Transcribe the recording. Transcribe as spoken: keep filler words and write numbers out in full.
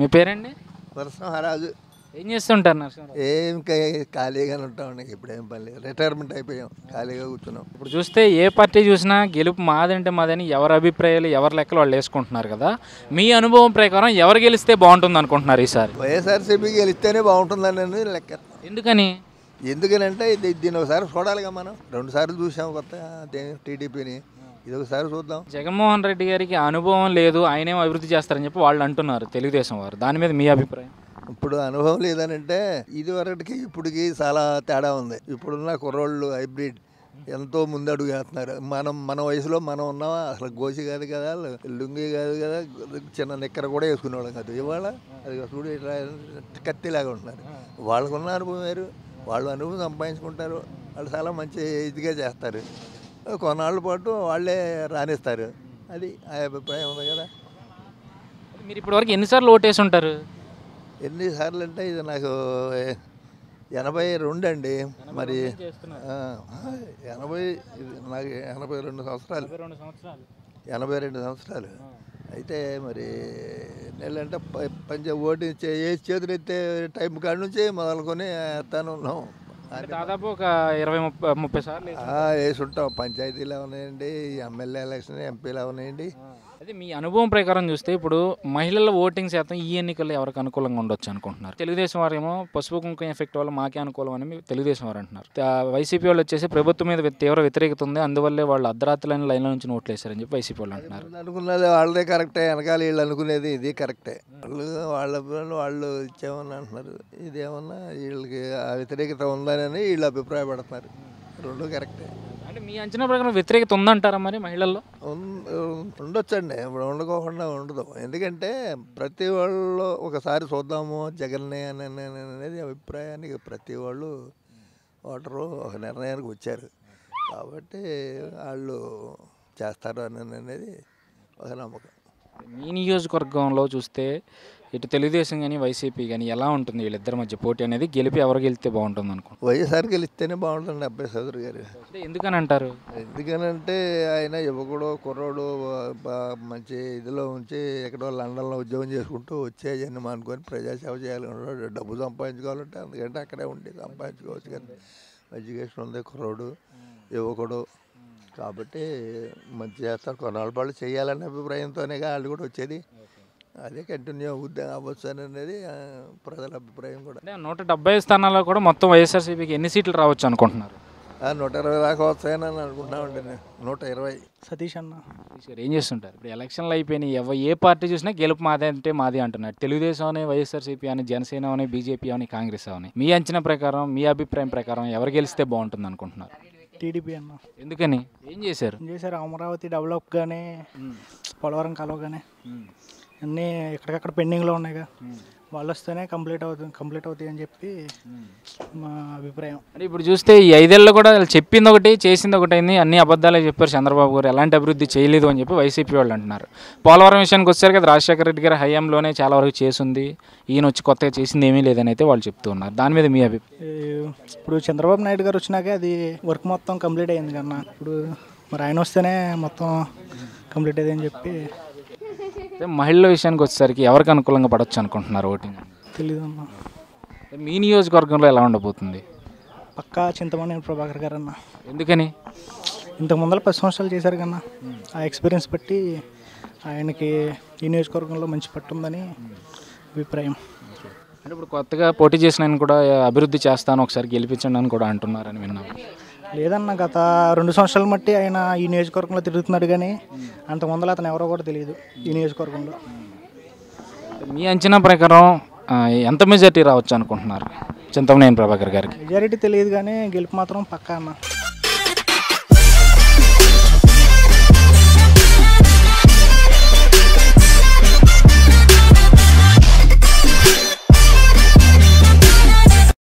పేరండి? నరసింహరాజు. ఏం చేస్తుంటారు నరసింహరాజు? ఏం కా- ఖాళీగానే ఉంటాం, ఇప్పుడు ఏం పని లేదు, రిటైర్మెంట్ అయిపోయాం, ఖాళీగా కూర్చున్నాం. ఇప్పుడు చూస్తే ఏ పార్టీ చూసినా గెలుపు మాదంటే మాదని ఎవరి అభిప్రాయాలు ఎవరి లెక్కలు వాళ్ళు వేసుకుంటున్నారు కదా. మీ అనుభవం ప్రకారం ఎవరు గెలిస్తే బాగుంటుంది అనుకుంటున్నారు ఈసారి? వైఎస్ఆర్సీపీ గెలిస్తేనే బాగుంటుందని లెక్క. ఎందుకని? ఎందుకనంటే ఇది దీన్ని ఒకసారి చూడాలిగా, మనం రెండు సార్లు చూసాం కొత్త టీడీపీని, ఇది ఒకసారి చూద్దాం. జగన్మోహన్ రెడ్డి గారికి అనుభవం లేదు, ఆయనేమో అభివృద్ధి చేస్తారని చెప్పి వాళ్ళు అంటున్నారు తెలుగుదేశం వారు. దాని మీద మీ అభిప్రాయం? ఇప్పుడు అనుభవం లేదనంటే ఇది వరకుకి ఇప్పటికి చాలా తేడా ఉంది. ఇప్పుడున్న కుర్రోళ్ళు హైబ్రిడ్ ఎంతో ముందడుగు వేస్తున్నారు. మనం మన వయసులో మనం ఉన్నామా, అసలు గోసి కాదు కదా, లుంగి కాదు కదా, చిన్న నిక్కర కూడా వేసుకునేవాళ్ళం కాదు. ఇవాళ అది చూడు ఇట్లా కత్తిలాగా ఉంటున్నారు. వాళ్ళకున్న అనుభవం వేరు, వాళ్ళు అనుభవం సంపాదించుకుంటారు, వాళ్ళు చాలా మంచి ఇదిగా చేస్తారు. కొన్నాళ్ళ పాటు వాళ్ళే రాణిస్తారు. అది ఆ అభిప్రాయం ఉంది కదా. మీరు ఇప్పటివరకు ఎన్నిసార్లు ఓటేసి ఉంటారు? ఎన్నిసార్లు అంటే ఇది నాకు ఎనభై రెండు అండి. మరి ఆ, ఎనభై ఇది నాకు ఎనభై రెండు సంవత్సరాలు ఎనభై రెండు సంవత్సరాలు అయితే మరి నెలంటే పంచ ఓటు ఏ చేతులు ఎత్తే టైం కాడ నుంచి మొదలుకొని ఎత్తాను ఉన్నాం. దాదాపు ఒక ఇరవై ముప్పై ముప్పై సార్లు వేసి ఉంటాం. పంచాయతీలు అవనాయండి, ఎమ్మెల్యే ఎలక్షన్, ఎంపీలు అవనాయండి. అదే మీ అనుభవం ప్రకారం చూస్తే ఇప్పుడు మహిళల ఓటింగ్ శాతం ఈ ఎన్నికల్లో ఎవరికి అనుకూలంగా ఉండొచ్చు అనుకుంటున్నారు? తెలుగుదేశం వారేమో పసుపు కుంకుమ ఎఫెక్ట్ వల్ల మాకే అనుకూలం అని తెలుగుదేశం వారు అంటున్నారు. వైసీపీ వాళ్ళు వచ్చేసి ప్రభుత్వం మీద తీవ్ర వ్యతిరేకత ఉంది, అందువల్లే వాళ్ళు అర్ధరాత్రులైన లైన్ల నుంచి ఓట్లు వేశారని చెప్పి వైసీపీ వాళ్ళు అంటున్నారు. అనుకున్నది వాళ్ళదే కరెక్టే, వెనకాల వీళ్ళు అనుకునేది ఇది కరెక్టే. వాళ్ళు వాళ్ళ వాళ్ళు ఇచ్చామని అంటున్నారు, ఇదేమన్నా వీళ్ళకి ఆ వ్యతిరేకత ఉందని వీళ్ళు అభిప్రాయపడుతున్నారు. రెండు కరెక్టే. అంటే మీ అంచనా ప్రకారం వ్యతిరేకత ఉందంటారా మరి మహిళల్లో? ఉండొచ్చండి, ఇప్పుడు ఉండకోకుండా ఉండదు. ఎందుకంటే ప్రతి వాళ్ళు ఒకసారి చూద్దాము జగన్నే అని అనేది అభిప్రాయానికి ప్రతి వాళ్ళు ఓటరు ఒక నిర్ణయానికి వచ్చారు. కాబట్టి వాళ్ళు చేస్తారు అని అనేది ఒక నమ్మకం. మీ నియోజకవర్గంలో చూస్తే ఇటు తెలుగుదేశం కానీ వైసీపీ కానీ ఎలా ఉంటుంది వీళ్ళిద్దరి మధ్య పోటీ అనేది? గెలిపి ఎవరు గెలిస్తే బాగుంటుంది అనుకుంటున్నారు? వైఎస్ఆర్ గెలిస్తేనే బాగుంటుంది అబ్బాయి చౌదరి గారు. అంటే ఎందుకని అంటారు? ఎందుకనంటే ఆయన యువకుడు కుర్రోడు మంచి ఇదిలో ఉంచి ఎక్కడో లండన్లో ఉద్యోగం చేసుకుంటూ వచ్చేయని అనుకొని ప్రజాసేవ చేయాలనుకుంటాడు. డబ్బు సంపాదించుకోవాలంటే అందుకంటే అక్కడే ఉండి సంపాదించుకోవచ్చు కదా. ఎడ్యుకేషన్ ఉంది, కుర్రోడు యువకుడు, కాబట్టి మంచి చేస్తారు. కొన్నాళ్ళ పాటు చేయాలనే అభిప్రాయంతోనే వాళ్ళు కూడా వచ్చేది. అదే కంటిన్యూ అవుద్ది అవ్వచ్చు అని అనేది ప్రజల అభిప్రాయం కూడా. నూట డెబ్బై స్థానాల్లో కూడా మొత్తం వైఎస్ఆర్సీపీకి ఎన్ని సీట్లు రావచ్చు అనుకుంటున్నారు? నూట ఇరవై దాకా వస్తాయని అనుకుంటున్నామండి. నేను నూట ఇరవై. సతీష్ అన్న ఏం చేస్తుంటారు? ఇప్పుడు ఎలక్షన్లు అయిపోయినాయి, ఎవ ఏ పార్టీ చూసినా గెలుపు మాదే అంటే మాది అంటున్నారు. తెలుగుదేశం అని, వైఎస్ఆర్సీపీ అని, జనసేన అని, బీజేపీ అని, కాంగ్రెస్ అని. మీ అంచనా ప్రకారం, మీ అభిప్రాయం ప్రకారం ఎవరు గెలిస్తే బాగుంటుంది అనుకుంటున్నారు? టీడీపీ అన్న. ఎందుకని? ఏం చేశారు? ఏం చేశారు? అమరావతి డెవలప్ కానీ, పోలవరం కాలువ కానీ అన్నీ ఎక్కడికక్కడ పెండింగ్లో ఉన్నాయిగా, వాళ్ళు వస్తేనే కంప్లీట్ అవుతుంది కంప్లీట్ అవుతాయి అని చెప్పి మా అభిప్రాయం. అంటే ఇప్పుడు చూస్తే ఈ ఐదేళ్ళు కూడా చెప్పింది ఒకటి చేసింది ఒకటి అయింది, అన్ని అబద్ధాలే చెప్పారు చంద్రబాబు గారు, ఎలాంటి అభివృద్ధి చేయలేదు అని చెప్పి వైసీపీ వాళ్ళు అంటున్నారు. పోలవరం విషయానికి వచ్చారు కదా, రాజశేఖర రెడ్డి గారి హయాంలోనే చాలా వరకు చేసింది, ఈయన వచ్చి కొత్తగా చేసింది ఏమీ లేదని అయితే వాళ్ళు చెప్తూ ఉన్నారు. దాని మీద మీ అభిప్రాయం? ఇప్పుడు చంద్రబాబు నాయుడు గారు వచ్చినాకే అది వర్క్ మొత్తం కంప్లీట్ అయింది కన్నా, ఇప్పుడు మరి ఆయన వస్తేనే మొత్తం కంప్లీట్ అయ్యిందని చెప్పి. మహిళల విషయానికి వచ్చేసరికి ఎవరికి అనుకూలంగా పడవచ్చు అనుకుంటున్నారు ఓటింగ్? తెలీదు అన్న. మీ నియోజకవర్గంలో ఎలా ఉండబోతుంది? పక్కా చింతమనేని ప్రభాకర్ గారు అన్న. ఎందుకని? ఇంతకు ముందర పది సంవత్సరాలు చేశారు కన్నా, ఆ ఎక్స్పీరియన్స్ బట్టి ఆయనకి ఈ నియోజకవర్గంలో మంచి పట్టు ఉందని అభిప్రాయం. అంటే ఇప్పుడు కొత్తగా పోటీ చేసిన ఆయన కూడా అభివృద్ధి చేస్తాను ఒకసారి గెలిపించండి అని కూడా అంటున్నారని విన్నాను. లేదన్న, గత రెండు సంవత్సరాల మట్టి ఆయన ఈ నియోజకవర్గంలో తిరుగుతున్నాడు, కానీ అంత ముందర అతను ఎవరో కూడా తెలియదు ఈ నియోజకవర్గంలో. మీ అంచనా ప్రకారం ఎంత మెజారిటీ రావచ్చు అనుకుంటున్నారు చింతమనేని ప్రభాకర్ గారికి? మెజారిటీ తెలియదు కానీ గెలుపు మాత్రం పక్కా అన్న.